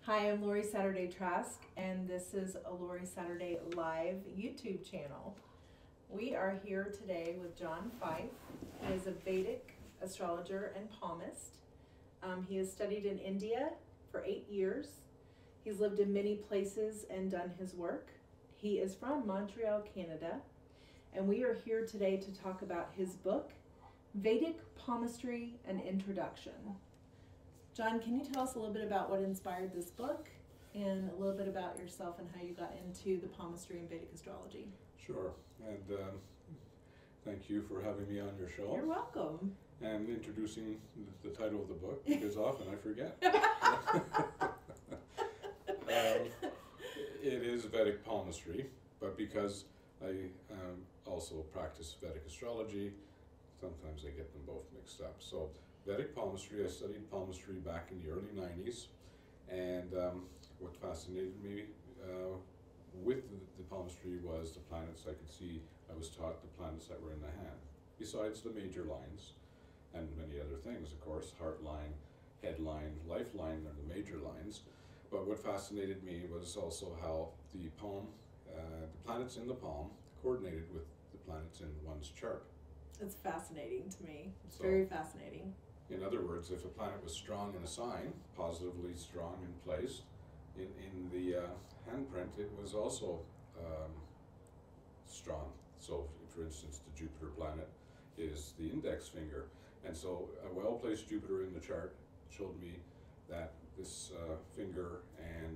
Hi, I'm Lori Saturday Trask, and this is a Lori Saturday Live YouTube channel. We are here today with John Fife. He is a Vedic astrologer and palmist. He has studied in India for 8 years. He's lived in many places and done his work. He is from Montreal, Canada, and we are here today to talk about his book, Vedic Palmistry: An Introduction. John, can you tell us a little bit about what inspired this book and a little bit about yourself and how you got into the palmistry and Vedic astrology? Sure, and thank you for having me on your show. You're welcome. And introducing the title of the book, because often I forget. It is Vedic palmistry, but because I also practice Vedic astrology, sometimes I get them both mixed up. So Vedic palmistry, I studied palmistry back in the early 90s, and what fascinated me with the palmistry was the planets I could see. I was taught the planets that were in the hand, besides the major lines, and many other things, of course. Heart line, head line, life line are the major lines. But what fascinated me was also how the palm, the planets in the palm coordinated with the planets in one's chart. It's fascinating to me. It's very fascinating. In other words, if a planet was strong in a sign, positively strong and placed, in the handprint, it was also strong. So, for instance, the Jupiter planet is the index finger. And so a well-placed Jupiter in the chart showed me that this finger and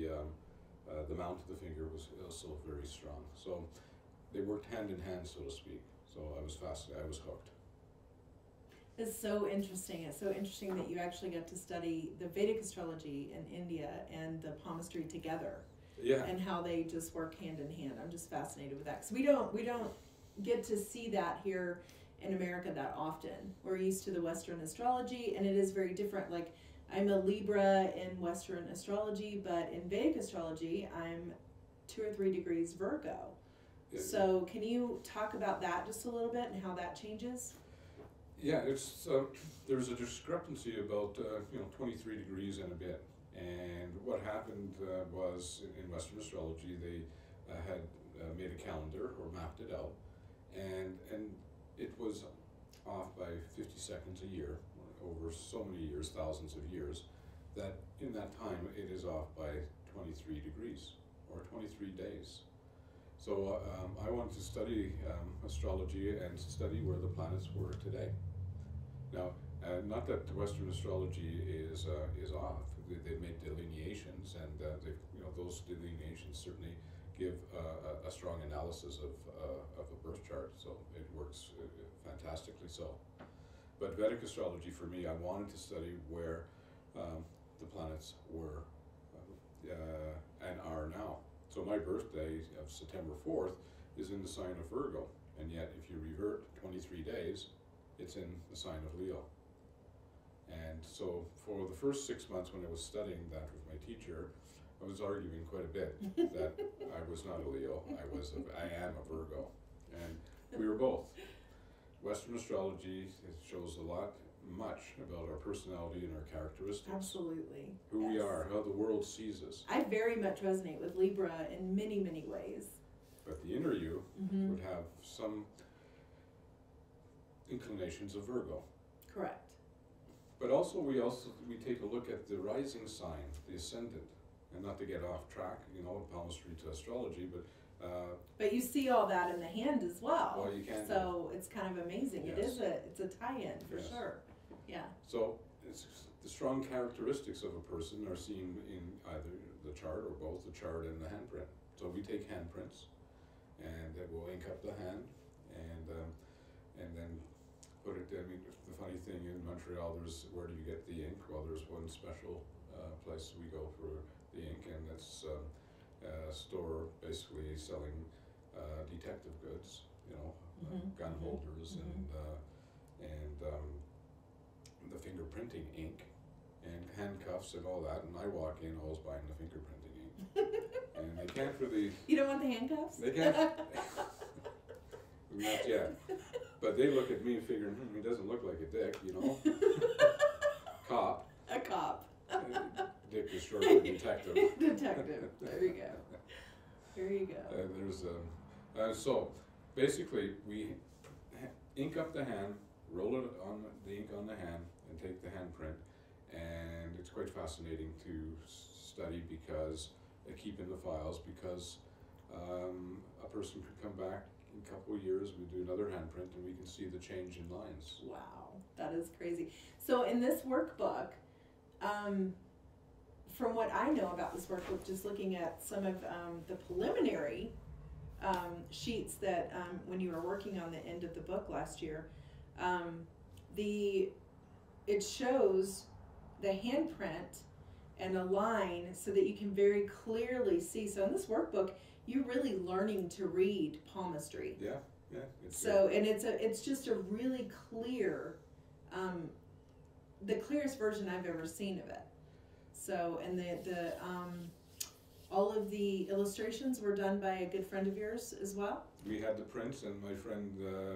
the mount of the finger was also very strong. So they worked hand in hand, so to speak. So I was fascinated, I was hooked. It's so interesting. It's so interesting that you actually got to study the Vedic astrology in India and the palmistry together. Yeah. And how they just work hand in hand. I'm just fascinated with that, because we don't get to see that here in America that often. We're used to the Western astrology, and it is very different. Like, I'm a Libra in Western astrology, but in Vedic astrology, I'm 2 or 3 degrees Virgo. So can you talk about that just a little bit and how that changes? Yeah, it's there's a discrepancy about 23 degrees and a bit. And what happened was in Western astrology, they had made a calendar or mapped it out, and it was off by 50 seconds a year, over so many years, thousands of years, that in that time it is off by 23 degrees or 23 days. So I wanted to study astrology and study where the planets were today. Now, not that Western astrology is off. They've made delineations, and those delineations certainly give a strong analysis of a birth chart. So it works fantastically so. But Vedic astrology, for me, I wanted to study where the planets were and are now. So my birthday of September 4th is in the sign of Virgo, and yet if you revert 23 days, it's in the sign of Leo. And so for the first 6 months when I was studying that with my teacher, I was arguing quite a bit that I was not a Leo, I am a Virgo, and we were both. Western astrology, it shows much about our personality and our characteristics. Absolutely. Who we are, how the world sees us. I very much resonate with Libra in many, many ways. But the inner you would have some inclinations of Virgo. Correct. But also we take a look at the rising sign, the ascendant, and not to get off track, palmistry to astrology, but you see all that in the hand as well. Well, you can. So it's kind of amazing. Yes. It's a tie-in for sure. Yeah. So the strong characteristics of a person are seen in either the chart or both the chart and the handprint. So we take handprints, and we'll ink up the hand, and then put it. I mean, the funny thing in Montreal, where do you get the ink? Well, there's one special place we go for the ink, and that's a store basically selling detective goods, gun holders and the fingerprinting ink and handcuffs and all that. And I walk in always buying the fingerprinting ink, and they can't really. You don't want the handcuffs? They can't. Not yet. But they look at me figuring, he doesn't look like a dick, Cop. A cop. Dick is short for detective. Detective. There you go. There you go. So basically, we ink up the hand, roll it on the ink on the hand, and take the handprint. And it's quite fascinating to study because keep in the files because a person could come back in a couple of years, we do another handprint, and we can see the change in lines. Wow, that is crazy. So in this workbook, from what I know about this workbook, just looking at some of the preliminary sheets that when you were working on the end of the book last year, it shows the handprint and a line so that you can very clearly see. So in this workbook, you're really learning to read palmistry. Yeah. So and it's just a really clear, the clearest version I've ever seen of it. So and the all of the illustrations were done by a good friend of yours as well. We had the prints, and my friend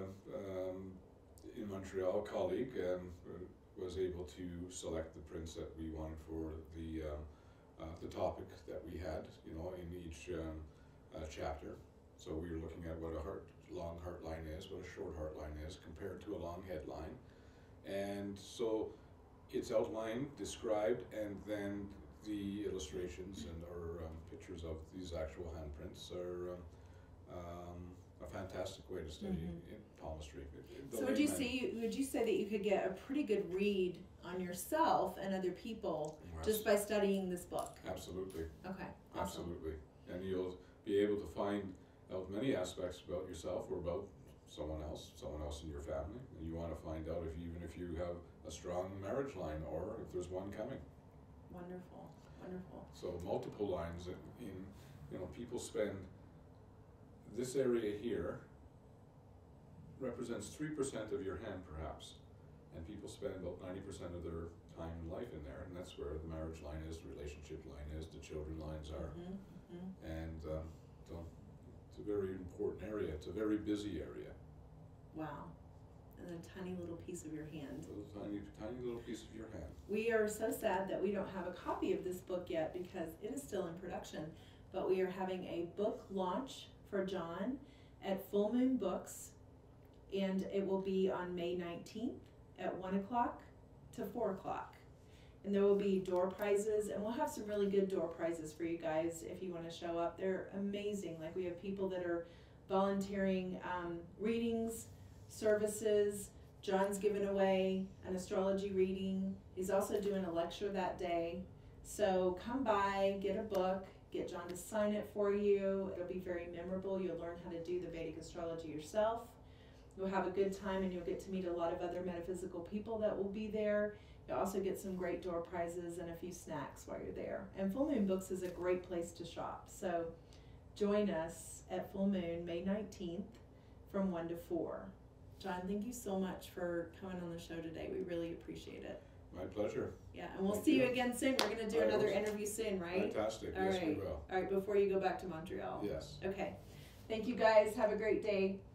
in Montreal, colleague, was able to select the prints that we wanted for the topic that we had, in each chapter. So we were looking at what a long heart line is, what a short heart line is, compared to a long headline. And so it's outlined, described, and then the illustrations and or pictures of these actual handprints are a fantastic way to study in palmistry. So would you say that you could get a pretty good read on yourself and other people just by studying this book? Absolutely. Okay. Awesome. Absolutely. And you'll be able to find out many aspects about yourself or about someone else in your family. And you want to find out even if you have a strong marriage line or if there's one coming. Wonderful. Wonderful. So multiple lines in people spend this area here represents 3% of your hand perhaps, and people spend about 90% of their time and life in there, and that's where the marriage line is, the relationship line is, the children lines are, and so it's a very important area. It's a very busy area. Wow. And a tiny little piece of your hand. Tiny little piece of your hand. We are so sad that we don't have a copy of this book yet because it is still in production, but we are having a book launch for John at Full Moon Books, and it will be on May 19th at 1 o'clock to 4 o'clock. And there will be door prizes, and we'll have some really good door prizes for you guys if you want to show up. They're amazing. Like, we have people that are volunteering readings, services. John's giving away an astrology reading. He's also doing a lecture that day. So come by, get a book, get John to sign it for you. It'll be very memorable. You'll learn how to do the Vedic astrology yourself. You'll have a good time, and you'll get to meet a lot of other metaphysical people that will be there. You'll also get some great door prizes and a few snacks while you're there. And Full Moon Books is a great place to shop. So join us at Full Moon May 19th from 1 to 4. John, thank you so much for coming on the show today. We really appreciate it. My pleasure. Yeah, and we'll see you again soon. We're going to do another interview soon, right? Fantastic. All Yes, right. we will. All right, before you go back to Montreal. Yes. Okay. Thank you, guys. Have a great day.